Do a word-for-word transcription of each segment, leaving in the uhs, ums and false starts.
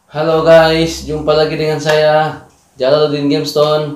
Halo guys, jumpa lagi dengan saya Jalaluddin Gamestone.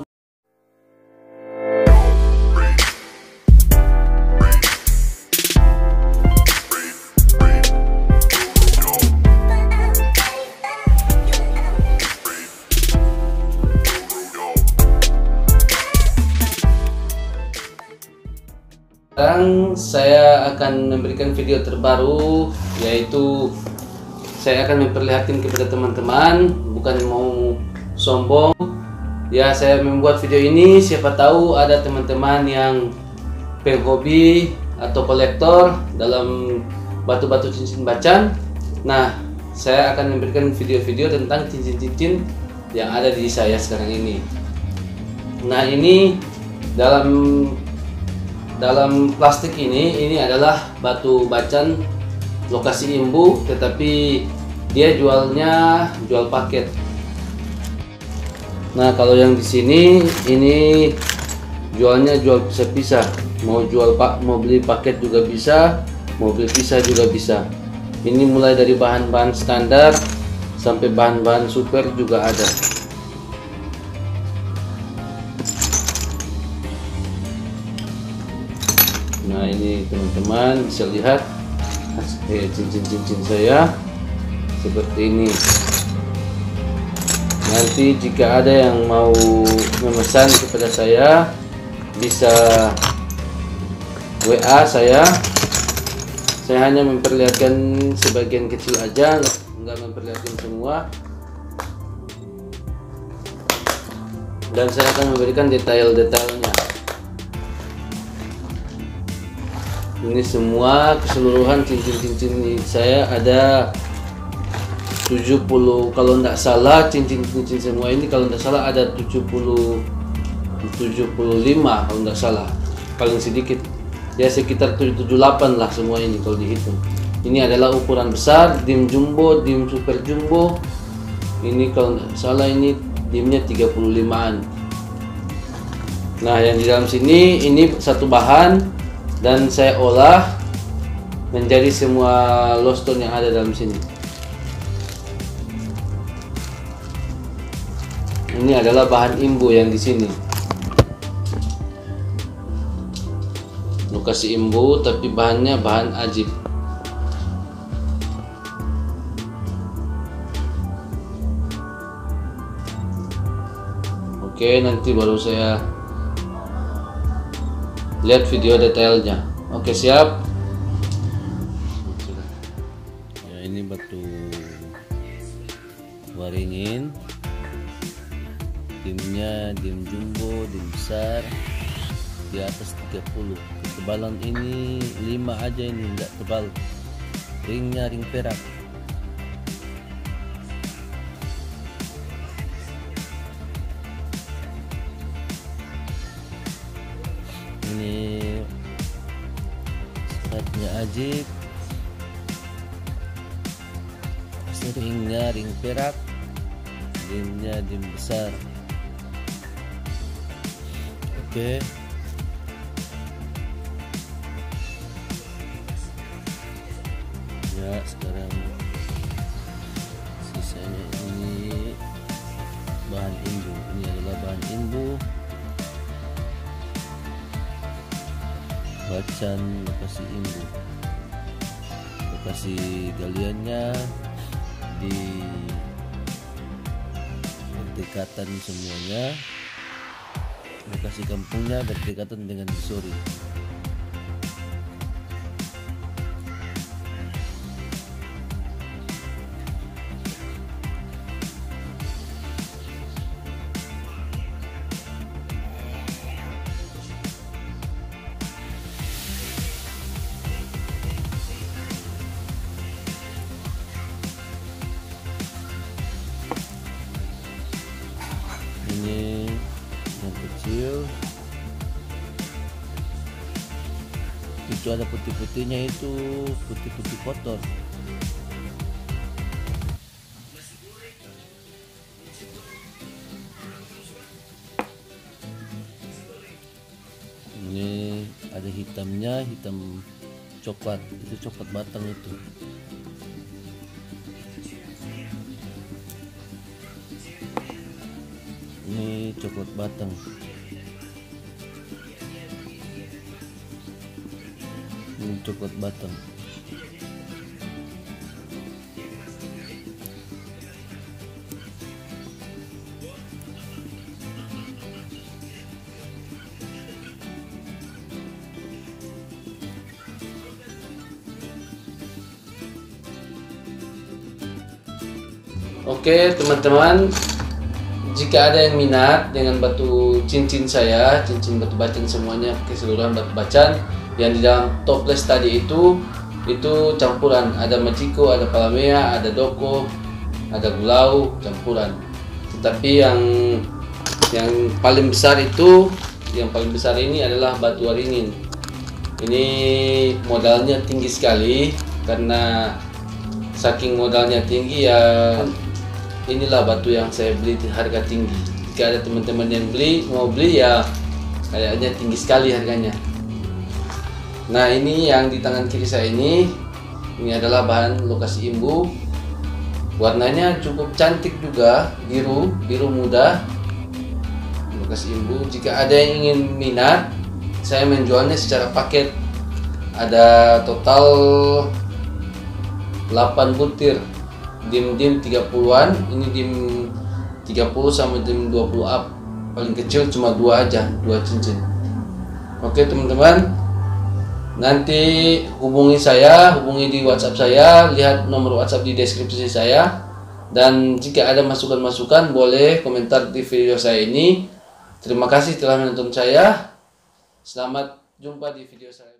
Sekarang saya akan memberikan video terbaru, yaitu saya akan memperlihatkan kepada teman-teman, bukan mau sombong ya. Saya membuat video ini, siapa tahu ada teman-teman yang penghobi atau kolektor dalam batu-batu cincin bacan. Nah, saya akan memberikan video-video tentang cincin-cincin yang ada di saya sekarang ini. Nah, ini dalam dalam plastik ini, ini adalah batu bacan lokasi Imbu, tetapi dia jualnya jual paket. Nah, kalau yang di sini ini jualnya jual pisah-pisah. Mau jual pak, mau beli paket juga bisa, mau beli pisah juga bisa. Ini mulai dari bahan-bahan standar sampai bahan-bahan super juga ada. Nah, ini teman-teman bisa lihat cincin-cincin saya seperti ini. Nanti jika ada yang mau memesan kepada saya, bisa W A saya. Saya hanya memperlihatkan sebagian kecil aja, nggak memperlihatkan semua. Dan saya akan memberikan detail-detailnya. Ini semua keseluruhan cincin-cincin saya ada tujuh puluh, kalau tidak salah cincin-cincin semua ini kalau tidak salah ada tujuh puluh tujuh puluh lima kalau tidak salah, paling sedikit ya sekitar tujuh puluh delapan lah semua ini kalau dihitung. Ini adalah ukuran besar, dim jumbo, dim super jumbo. Ini kalau tidak salah ini dimnya tiga puluh limaan. Nah, yang di dalam sini ini satu bahan dan saya olah menjadi semua low stone yang ada dalam sini. Ini adalah bahan Imbu yang di sini. Lokasi Imbu tapi bahannya bahan ajib. Oke, nanti baru saya lihat video detailnya. Oke, siap. Ya, ini batu waringin, dimnya dim jumbo, dim besar, di atas tiga puluh. Ketebalan ini lima aja, ini enggak tebal. Ringnya ring perak. Ini skatnya ajib, ringnya ring perak, dimnya dim besar. Oke, ya sekarang sisanya ini bahan Imbu. Ini adalah bahan Imbu bacan lokasi Imbu. Lokasi galiannya di berdekatan semuanya. Lokasi kampungnya berdekatan dengan Missouri. Ini yang kecil, itu ada putih-putihnya, itu putih-putih kotor. Ini ada hitamnya, hitam coklat, itu coklat batang itu. Ini coklat batang. Ini coklat batang. Oke teman-teman, jika ada yang minat dengan batu cincin saya, cincin batu bacan semuanya keseluruhan batu bacan yang di dalam toples tadi itu, itu campuran, ada Machiko, ada Palamea, ada Doko, ada Gulau, campuran. Tetapi yang yang paling besar itu, yang paling besar ini adalah batu waringin. Ini modalnya tinggi sekali, karena saking modalnya tinggi ya, inilah batu yang saya beli di harga tinggi. Jika ada teman-teman yang beli, mau beli ya kayaknya tinggi sekali harganya. Nah ini yang di tangan kiri saya ini, ini adalah bahan lokasi imbu. Warnanya cukup cantik juga, biru, biru muda, lokasi imbu. Jika ada yang ingin minat, saya menjualnya secara paket. Ada total delapan butir. Dim-dim tiga puluhan, ini dim tiga puluh sampai dim dua puluh up. Paling kecil cuma dua aja, dua cincin. Oke teman-teman, nanti hubungi saya, hubungi di WhatsApp saya, lihat nomor WhatsApp di deskripsi saya. Dan jika ada masukan-masukan boleh komentar di video saya ini. Terima kasih telah menonton saya. Selamat jumpa di video saya.